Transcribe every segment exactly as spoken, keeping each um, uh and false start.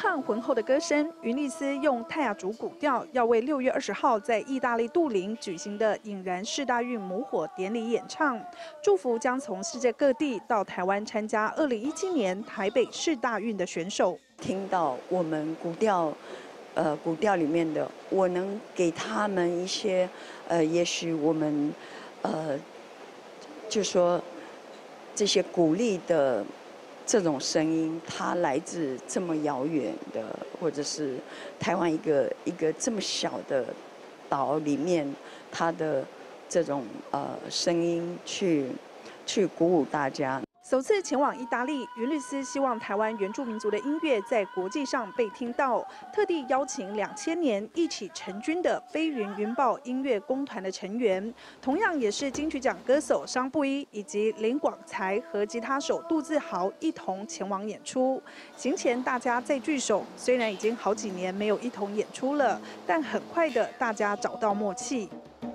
亢浑厚的歌声，云丽丝用泰雅族古调，要为六月二十号在意大利杜林举行的引燃世大运母火典礼演唱，祝福将从世界各地到台湾参加二零一七年台北世大运的选手。 听到我们古调，呃，古调里面的，我能给他们一些，呃，也许我们，呃，就说这些鼓励的。 这种声音，它来自这么遥远的，或者是台湾一个一个这么小的岛里面，它的这种呃声音去去鼓舞大家。 首次前往意大利，云丽丝希望台湾原住民族的音乐在国际上被听到，特地邀请两千年一起成军的飞云云豹音乐工团的成员，同样也是金曲奖歌手商布衣以及林广才和吉他手杜自豪一同前往演出。行前大家再聚首，虽然已经好几年没有一同演出了，但很快的大家找到默契。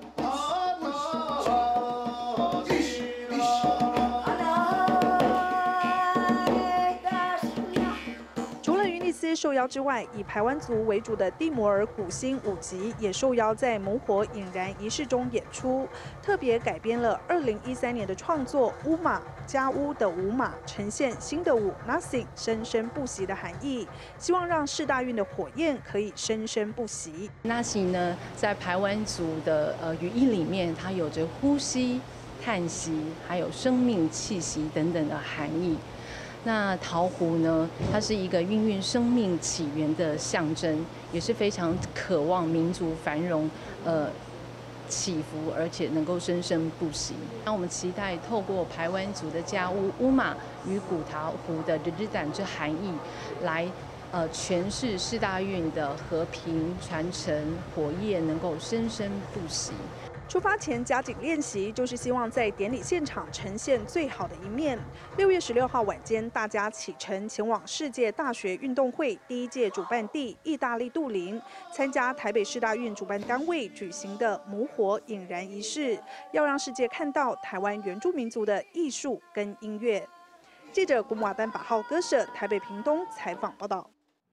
受邀之外，以排湾族为主的蒂摩尔古新舞集也受邀在母火引燃仪式中演出，特别改编了二零一三年的创作乌马加乌的舞马，呈现新的舞 Nothing 生生不息的含义，希望让世大运的火焰可以生生不息。 Nothing 呢，在排湾族的呃语义里面，它有着呼吸、叹息，还有生命气息等等的含义。 那桃湖呢？它是一个孕育生命起源的象征，也是非常渴望民族繁荣、呃起伏，而且能够生生不息。那我们期待透过排湾族的家屋乌马与古桃湖的日日胆之含义，来呃诠释世大运的和平传承，火焰能够生生不息。 出发前加紧练习，就是希望在典礼现场呈现最好的一面。六月十六号晚间，大家启程前往世界大学运动会第一届主办地意大利杜林，参加台北世大运主办单位举行的母火引燃仪式，要让世界看到台湾原住民族的艺术跟音乐。记者古马丹八号歌社台北屏东采访报道。